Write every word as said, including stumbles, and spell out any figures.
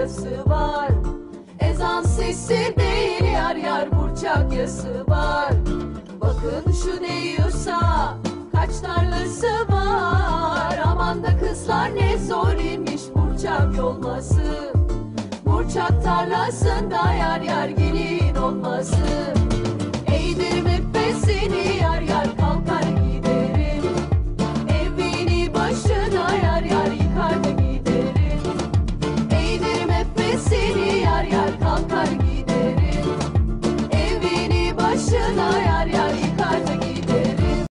yası var. Ezan sesi değil yar yar burçak yası var. Bakın şu deyiyorsa kaç tarlası var. Aman da kızlar ne zor imiş burçak yolması. Burçak tarlasında yar yar gelin olması.